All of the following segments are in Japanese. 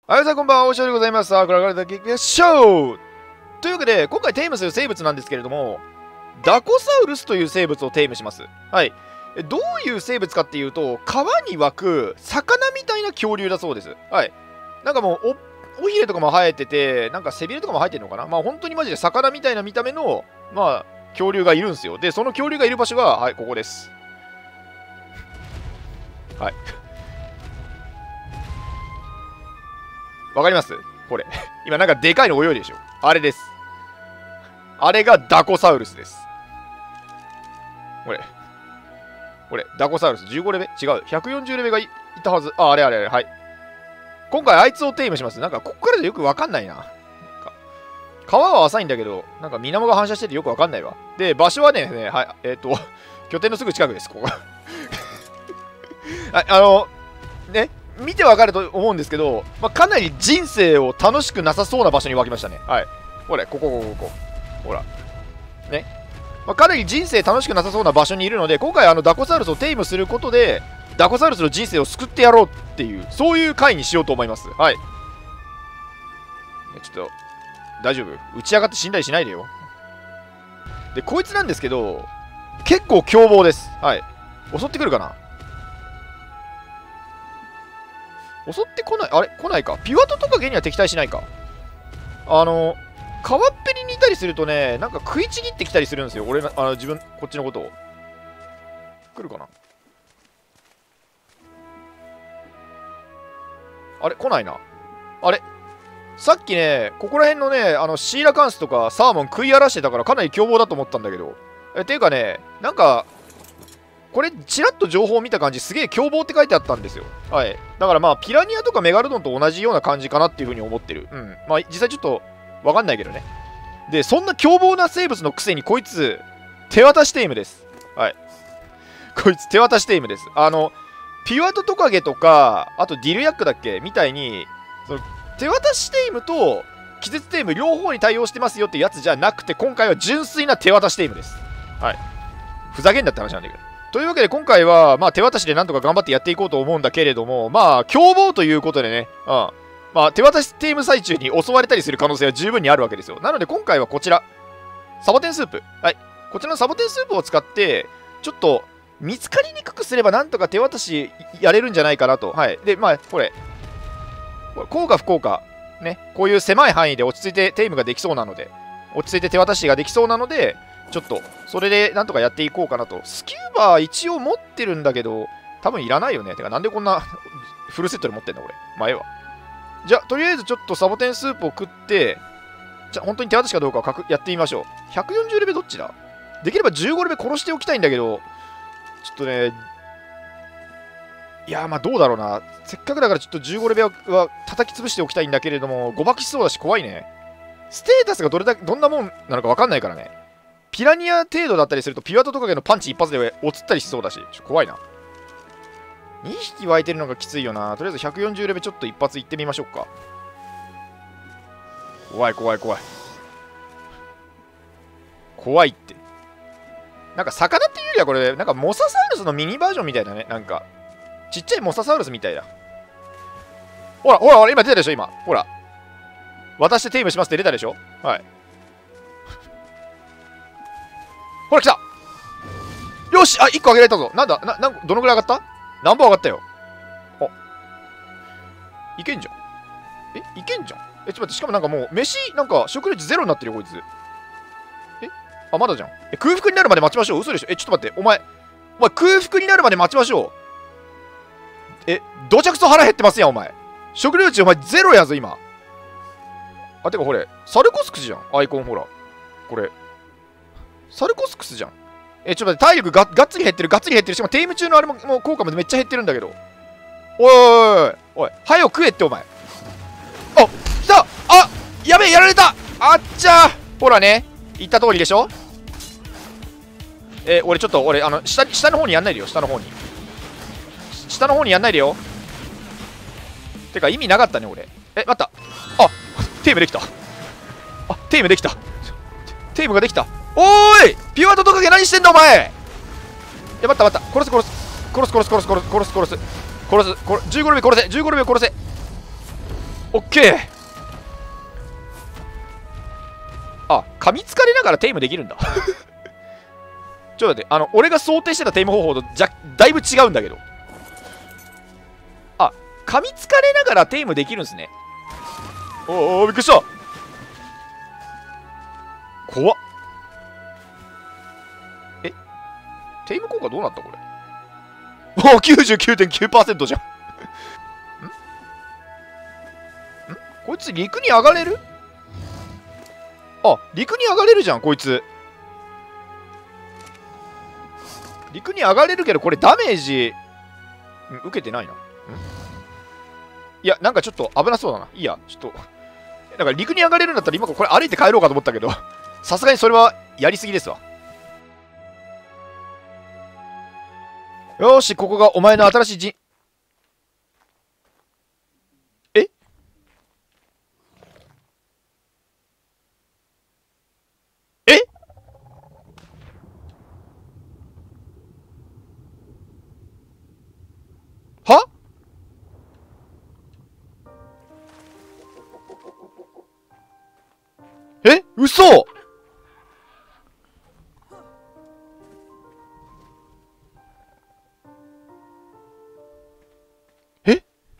はい、さんこんばんは、おしょでございます。さあ、これからだけでしょうというわけで、今回テーマする生物なんですけれども、ダコサウルスという生物をテーマします。はい。どういう生物かっていうと、川に湧く魚みたいな恐竜だそうです。はい。なんかもう、尾ひれとかも生えてて、なんか背びれとかも生えてるのかな。まあ、本当にマジで魚みたいな見た目の、まあ、恐竜がいるんですよ。で、その恐竜がいる場所が、はい、ここです。はい。わかりますこれ。今なんかでかいの泳いでるでしょ。あれです。あれがダコサウルスです。これ、ダコサウルス15レベ違う。140レベがいたはず。あ、あれ。はい。今回あいつをテーマします。なんかここからでよくわかんないな。川は浅いんだけど、なんか水面が反射しててよくわかんないわ。で、場所はね、はい、拠点のすぐ近くです、ここ。はい、ね、見てわかると思うんですけど、まあ、かなり人生を楽しくなさそうな場所に湧きましたね。はい。これ、ここ。ほら。ね。まあ、かなり人生楽しくなさそうな場所にいるので、今回ダコサウルスをテーマすることで、ダコサウルスの人生を救ってやろうっていう、そういう回にしようと思います。はい。ちょっと、大丈夫？打ち上がって死んだりしないでよ。で、こいつなんですけど、結構凶暴です。はい。襲ってくるかな？襲ってこない、あれ来ないか。ピュアトトカゲには敵対しないか。川っぺりにいたりするとね、なんか食いちぎってきたりするんですよ。俺の、自分、こっちのことを。来るかな？あれ来ないな。あれさっきね、ここら辺のね、シーラカンスとかサーモン食い荒らしてたからかなり凶暴だと思ったんだけど。ていうかね、なんか、これ、ちらっと情報を見た感じ、すげえ凶暴って書いてあったんですよ。はい。だからまあ、ピラニアとかメガロドンと同じような感じかなっていうふうに思ってる。うん。まあ、実際ちょっと、わかんないけどね。で、そんな凶暴な生物のくせに、こいつ、手渡しテイムです。はい。こいつ、手渡しテイムです。ピュアトトカゲとか、あとディルヤックだっけみたいに、その、手渡しテイムと、気絶テイム両方に対応してますよってやつじゃなくて、今回は純粋な手渡しテイムです。はい。ふざけんなって話なんだけど。というわけで今回は、まあ手渡しでなんとか頑張ってやっていこうと思うんだけれども、まあ凶暴ということでね、まあ手渡しテーム最中に襲われたりする可能性は十分にあるわけですよ。なので今回はこちら、サボテンスープ。はい。こちらのサボテンスープを使って、ちょっと見つかりにくくすればなんとか手渡しやれるんじゃないかなと。はい。で、まあこれ効果不効果、ね、こういう狭い範囲で落ち着いてテイムができそうなので、落ち着いて手渡しができそうなので、ちょっと、それでなんとかやっていこうかなと。スキューバー一応持ってるんだけど、多分いらないよね。てか、なんでこんなフルセットで持ってんだ、俺。まあ、ええわ。じゃあ、とりあえずちょっとサボテンスープを食って、じゃあ、本当に手渡しかどうかをやってみましょう。140レベどっちだ？できれば15レベ殺しておきたいんだけど、ちょっとね、いやまあどうだろうな。せっかくだからちょっと15レベは叩き潰しておきたいんだけれども、誤爆しそうだし怖いね。ステータスがどんなもんなのか分かんないからね。ピラニア程度だったりすると、ピュアトトカゲのパンチ一発でおつったりしそうだし、怖いな。2匹湧いてるのがきついよな。とりあえず140レベちょっと一発いってみましょうか。怖い。怖いって。なんか魚っていうよりはこれ、なんかモササウルスのミニバージョンみたいだね。なんか、ちっちゃいモササウルスみたいだ。ほら、今出たでしょ、今。ほら。渡してテイムしますって出たでしょ。はい。ほら来た。よし、あ、1個上げられたぞ。なんだ、どのぐらい上がった？何本上がったよ。いけんじゃん。いけんじゃん。ちょっと待って、しかもなんかもう、なんか食料率ゼロになってるよ、こいつ。まだじゃん。空腹になるまで待ちましょう。嘘でしょ。ちょっと待って、お前空腹になるまで待ちましょう。どちゃくそ腹減ってますやん、お前。食料値お前ゼロやぞ、今。てかこれ、サルコスクスじゃん。アイコンほら。これ。サルコスクスじゃん。ちょっと待って、体力がっつり減ってる。しかもテイム中のあれもう効果もめっちゃ減ってるんだけど。おい。早く食えって、お前。来た！やべえ、やられた！あっちゃー！ほらね。言った通りでしょ？俺ちょっと、下の方にやんないでよ、下の方にやんないでよ。てか、意味なかったね、俺。待った。テームできた。テームができた。おーい！ピュアトトカゲ何してんだお前！待った。殺す。15レベル殺せ。おオッケー。あ、噛みつかれながらテイムできるんだ。ちょっと待って、俺が想定してたテイム方法とだいぶ違うんだけど。あ、噛みつかれながらテイムできるんですね。おお、びっくりした。怖っ。え、テイム効果どうなったこれ。おお、99.9% じゃん。こいつ陸に上がれる？あ、陸に上がれるじゃん、こいつ。陸に上がれるけど、これダメージ、受けてないな。いや、なんかちょっと危なそうだな。いいや、ちょっと。なんか陸に上がれるんだったら今これ歩いて帰ろうかと思ったけど、さすがにそれはやりすぎですわ。よーし、ここがお前の新しい陣。ええはえ嘘え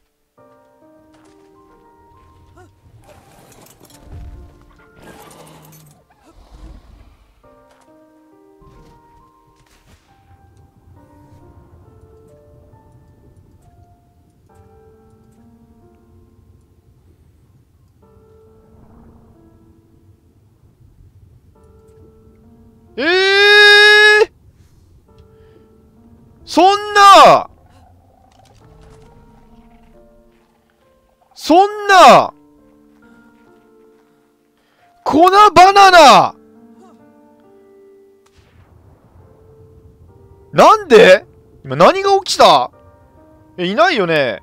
えー、そんな粉バナナなんで今何が起きた？いないよね。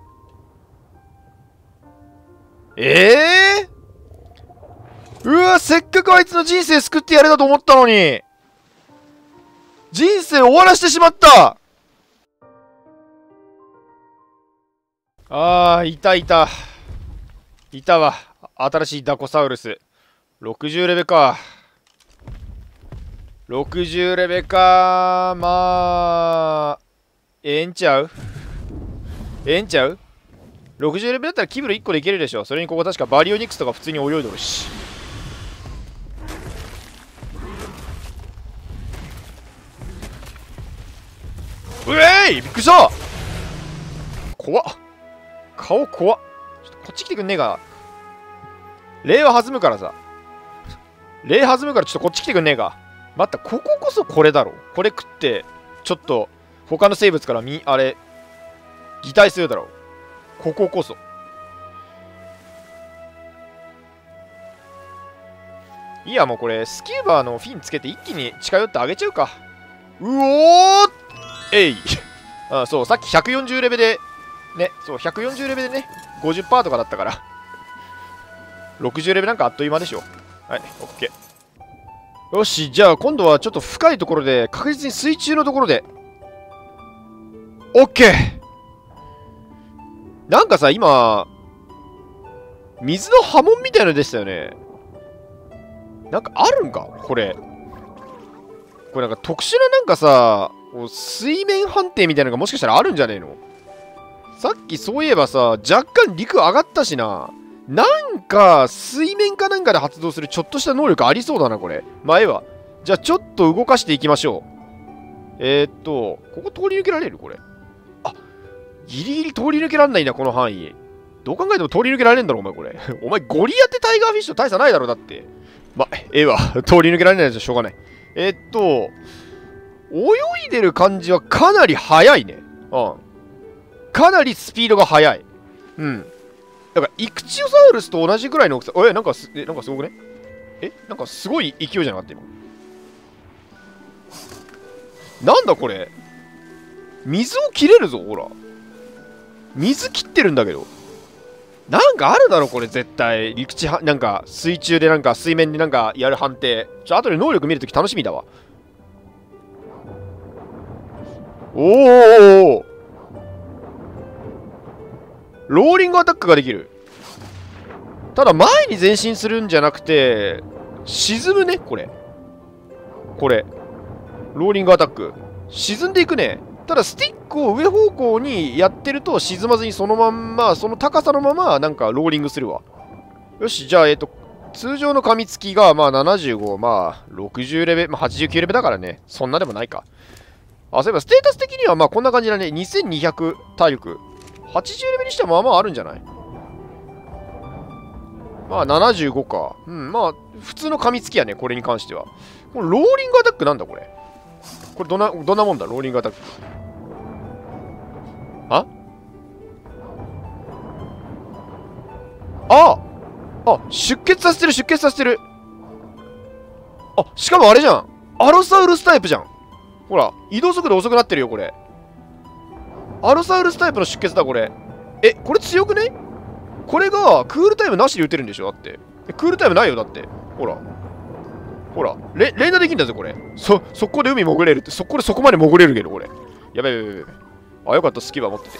うわ、せっかくあいつの人生救ってやれたと思ったのに、人生終わらしてしまった。いたわ。新しいダコサウルス。60レベか。60レベか。まあ、ええんちゃう ?60 レベルだったらキブル1個でいけるでしょ。それにここ確かバリオニクスとか普通に泳いどるし。うえいびっくりした。怖っ。顔怖っ。ちょっとこっち来てくんねえか。礼は弾むからさ。ちょっとこっち来てくんねえか。待った、こここそこれだろ。これ食って、ちょっと、他の生物から擬態するだろう。こここそ。いいや、もうこれ、スキューバーのフィンつけて一気に近寄ってあげちゃうか。うおーえいそう、さっき140レベで、ね、そう、140レベでね、50% とかだったから。60レベなんかあっという間でしょ。はい、オッケー。よし、じゃあ今度はちょっと深いところで、確実に水中のところで。オッケー。なんかさ、今、水の波紋みたいなのでしたよね。なんかあるんかこれ。これなんか特殊ななんかさ、水面判定みたいなのがもしかしたらあるんじゃねえの？さっきそういえばさ、若干陸上がったしな。なんか、水面かなんかで発動するちょっとした能力ありそうだな、これ。前は。じゃあ、ちょっと動かしていきましょう。ここ通り抜けられるこれ。あ、ギリギリ通り抜けらんないな、この範囲。どう考えても通り抜けられるんだろ、お前これ。お前ゴリアテタイガーフィッシュ大差ないだろ、だって。ま、わ。通り抜けられないやつはしょうがない。泳いでる感じはかなり速いね。うん。かなりスピードが速い。うん。だから、イクチオサウルスと同じぐらいの大きさ。なんかすごくね？なんかすごい勢いじゃなかった今。なんだこれ？水を切れるぞ、ほら。水切ってるんだけど。なんかあるだろ、これ絶対。陸地は、なんか水中でなんか水面でなんかやる判定。後で能力見るとき楽しみだわ。おおローリングアタックができる。 ただ前に前進するんじゃなくて、沈むね、これ。これ。ローリングアタック。沈んでいくね。ただスティックを上方向にやってると沈まずにそのまんま、その高さのままなんかローリングするわ。よし、じゃあ、通常の噛みつきがまあ75、まあ60レベル、まあ89レベルだからね。そんなでもないか。あ、そういえばステータス的にはまあこんな感じだね。2200体力。80レベルにしてはまあまああるんじゃない？まあ75か。うん、まあ普通の噛みつきやね、これに関しては。このローリングアタックなんだこれ。これどんなもんだ、ローリングアタック。出血させてる、出血させてる。あ、しかもあれじゃん。アロサウルスタイプじゃん。ほら、移動速度遅くなってるよ、これ。アロサウルスタイプの出血だ、これ。これ強くね？これがクールタイムなしで撃てるんでしょだって。クールタイムないよ、だって。ほら。ほら。連打できんだぜ、これ。そこで海潜れるって。そこまで潜れるけど、これ。やべえやべえやべえ。あ、よかった、スキバ持ってて。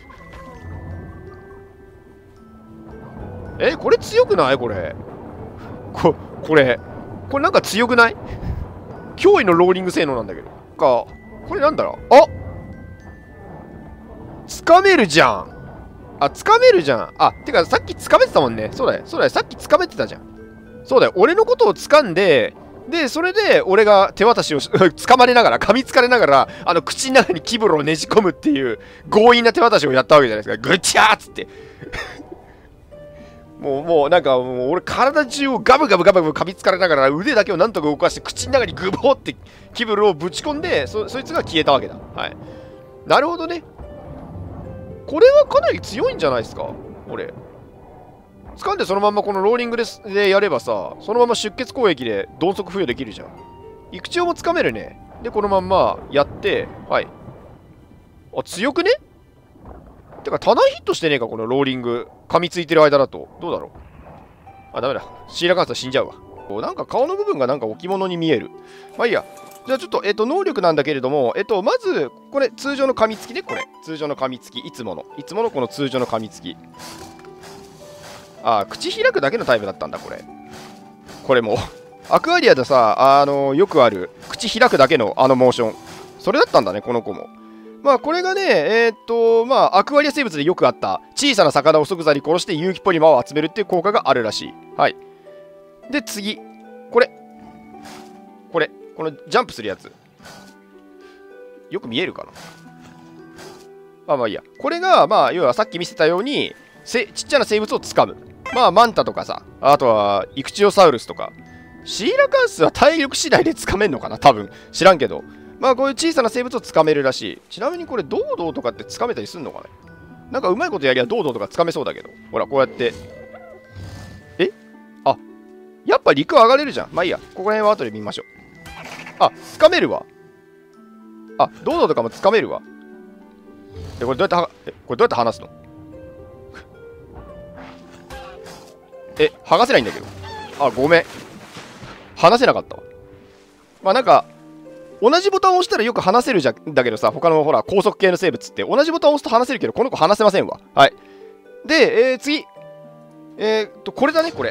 これ強くない？これ。これなんか強くない？驚異のローリング性能なんだけど。これなんだろう。掴めるじゃん。掴めるじゃん。てかさっき掴めてたもんね。そうだよ。さっき掴めてたじゃん。そうだよ。俺のことを掴んで、で、それで俺が手渡しを掴まれながら、噛みつかれながら、口の中にキブロをねじ込むっていう強引な手渡しをやったわけじゃないですか。ぐちゃーっつって。もうなんかもう俺体中をガブガブ噛みつかれながら腕だけをなんとか動かして口の中にグボーってキブルをぶち込んでそいつが消えたわけだ。はい。なるほどね。これはかなり強いんじゃないですかこれ。掴んでそのままこのローリングでやればさ、そのまま出血攻撃で鈍足付与できるじゃん。育中も掴めるね。で、このまんまやって、はい。強くね？てか、タナヒットしてねえか、このローリング。噛みついてる間だと。どうだろう。ダメだ。シーラカンサー死んじゃうわ。なんか顔の部分がなんか置物に見える。まあいいや。じゃあちょっと、能力なんだけれども、まず、これ、通常の噛みつきね、これ。通常の噛みつき。いつものこの通常の噛みつき。口開くだけのタイプだったんだ、これ。これも。アクアリアでさ、よくある、口開くだけのモーション。それだったんだね、この子も。まあこれがね、まあアクアリア生物でよくあった小さな魚を即座に殺して有機ポリマーを集めるっていう効果があるらしい。はい。で次、このジャンプするやつ。よく見えるかな。まあいいや。これが、まあ要はさっき見せたように、ちっちゃな生物を掴む。まあマンタとかさ、あとはイクチオサウルスとか。シーラカンスは体力次第で掴めんのかな多分。知らんけど。まあこういう小さな生物をつかめるらしい。ちなみにこれドードーとかってつかめたりすんのかね。なんかうまいことやりゃドードーとかつかめそうだけど。ほらこうやって。やっぱ陸上がれるじゃん。まあいいや。ここら辺は後で見ましょう。つかめるわ。ドードーとかもつかめるわ。これどうやって離すの？剥がせないんだけど。ごめん。離せなかったわ。まあなんか同じボタンを押したらよく離せるじゃんだけどさ、他のほら高速系の生物って同じボタンを押すと離せるけど、この子離せませんわ。はい。で、次。これだね、これ。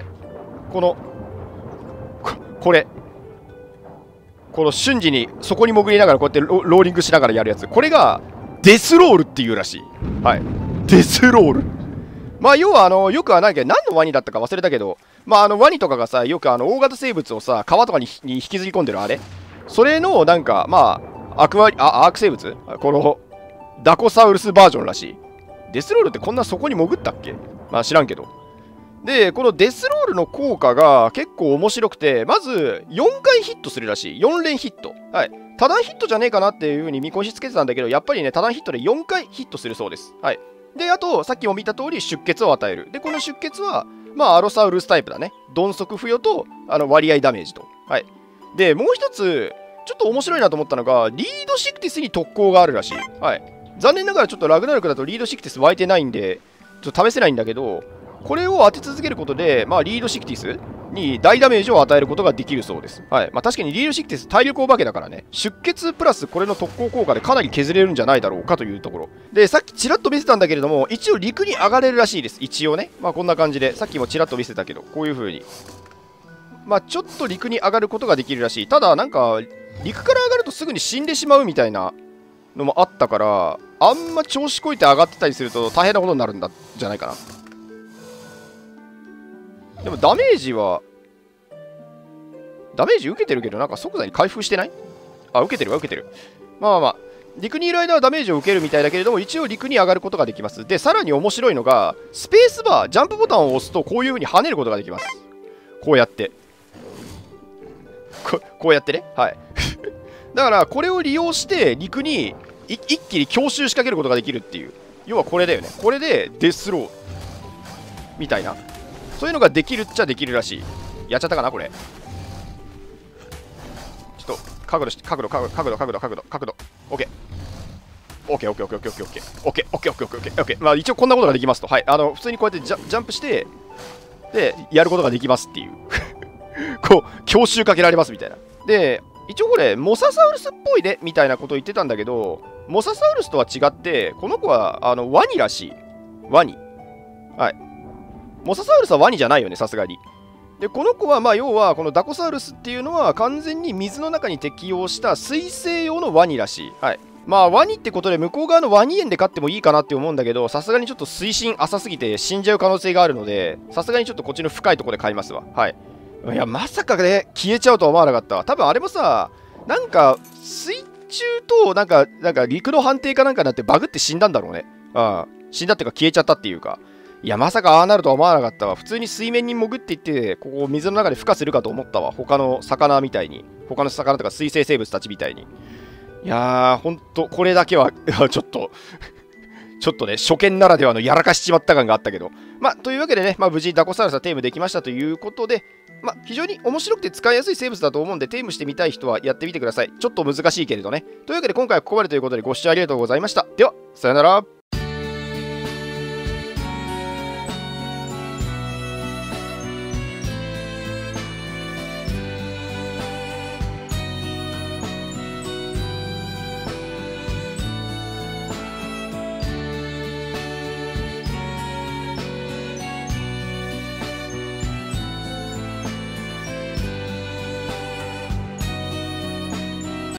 この瞬時にそこに潜りながらこうやってローリングしながらやるやつ。これがデスロールっていうらしい。はい。デスロール。まあ要はよくはないけど、何のワニだったか忘れたけど、まあワニとかがさ、よく大型生物をさ、川とかに引きずり込んでるあれ。それのなんか、まあ、アーク生物このダコサウルスバージョンらしい。デスロールってこんなそこに潜ったっけ？まあ知らんけど。で、このデスロールの効果が結構面白くて、まず4回ヒットするらしい。4連ヒット。はい。多段ヒットじゃねえかなっていう風に見越しつけてたんだけど、やっぱりね、多段ヒットで4回ヒットするそうです。はい。で、あと、さっきも見た通り出血を与える。で、この出血は、まあ、アロサウルスタイプだね。鈍足付与と、割合ダメージと。はい。で、もう一つ、ちょっと面白いなと思ったのが、リードシクティスに特攻があるらしい。はい。残念ながらちょっとラグナルクだとリードシクティス湧いてないんで、ちょっと試せないんだけど、これを当て続けることで、まあ、リードシクティスに大ダメージを与えることができるそうです。はい。まあ確かにリールシクテス体力お化けだからね、出血プラスこれの特攻効果でかなり削れるんじゃないだろうかというところ。で、さっきちらっと見せたんだけれども、一応陸に上がれるらしいです。一応ね。まあこんな感じで、さっきもちらっと見せたけど、こういう風に。まあちょっと陸に上がることができるらしい。ただなんか、陸から上がるとすぐに死んでしまうみたいなのもあったから、あんま調子こいて上がってたりすると大変なことになるんじゃないかな。でもダメージ受けてるけど、なんか即座に回復してない？あ、受けてる。まあまあまあ、陸にいる間はダメージを受けるみたいだけれども、一応陸に上がることができます。で、さらに面白いのが、スペースバー、ジャンプボタンを押すと、こういう風に跳ねることができます。こうやって。こうやってね。はい。だから、これを利用して、陸に一気に強襲仕掛けることができるっていう。要はこれだよね。これでデスロー。みたいな。そういうのができるっちゃできるらしい。やっちゃったかな、これ。ちょっと、角度。オッケー。オッケー。まあ一応こんなことができますと。はい。普通にこうやってジャンプして、で、やることができますっていう。こう、強襲かけられますみたいな。で、一応これ、モササウルスっぽいねみたいなことを言ってたんだけど、モササウルスとは違って、この子は、ワニらしい。ワニ。はい。モササウルスはワニじゃないよね、さすがに。で、この子は、まあ、要は、このダコサウルスっていうのは、完全に水の中に適応した水生用のワニらしい。はい。まあ、ワニってことで、向こう側のワニ園で飼ってもいいかなって思うんだけど、さすがにちょっと水深浅すぎて死んじゃう可能性があるので、さすがにちょっとこっちの深いところで飼いますわ。はい。いや、まさかね、消えちゃうとは思わなかったわ。多分あれもさ、なんか、水中と、なんか陸の判定かなんかになってバグって死んだんだろうね。死んだっていうか消えちゃったっていうか。いや、まさかああなるとは思わなかったわ。普通に水面に潜っていって、ここ水の中で孵化するかと思ったわ。他の魚みたいに。他の魚とか水生生物たちみたいに。いやー、ほんと、これだけはちょっとね、初見ならではのやらかしちまった感があったけど。まあ、というわけでね、まあ、無事ダコサウルスはテームできましたということで、まあ、非常に面白くて使いやすい生物だと思うんで、テームしてみたい人はやってみてください。ちょっと難しいけれどね。というわけで、今回はここまでということでご視聴ありがとうございました。では、さよなら。